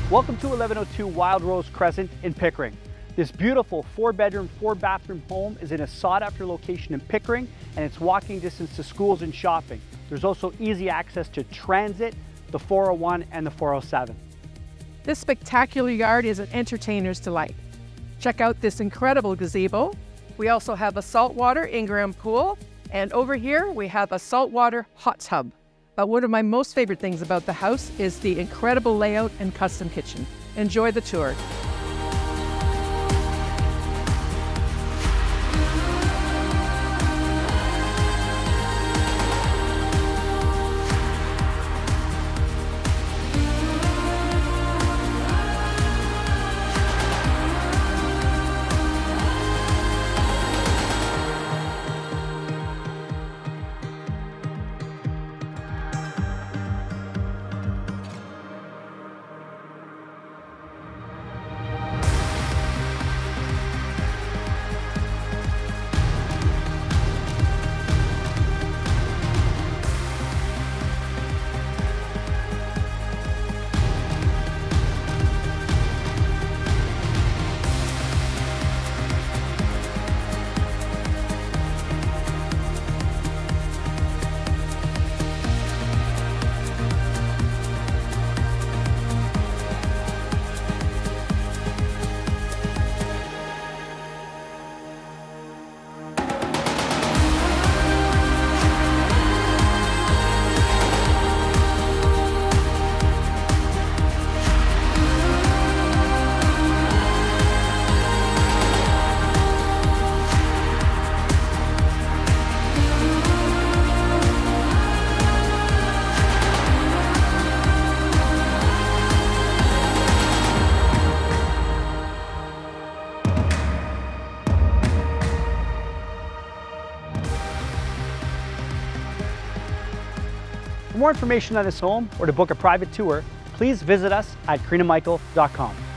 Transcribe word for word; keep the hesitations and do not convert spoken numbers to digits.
Welcome to eleven oh two Wildrose Crescent in Pickering. This beautiful four bedroom, four bathroom home is in a sought after location in Pickering, and it's walking distance to schools and shopping. There's also easy access to transit, the four oh one and the four oh seven. This spectacular yard is an entertainer's delight. Check out this incredible gazebo. We also have a saltwater in-ground pool, and over here we have a saltwater hot tub. But one of my most favorite things about the house is the incredible layout and custom kitchen. Enjoy the tour. For more information on this home or to book a private tour, please visit us at corinne and michael dot com.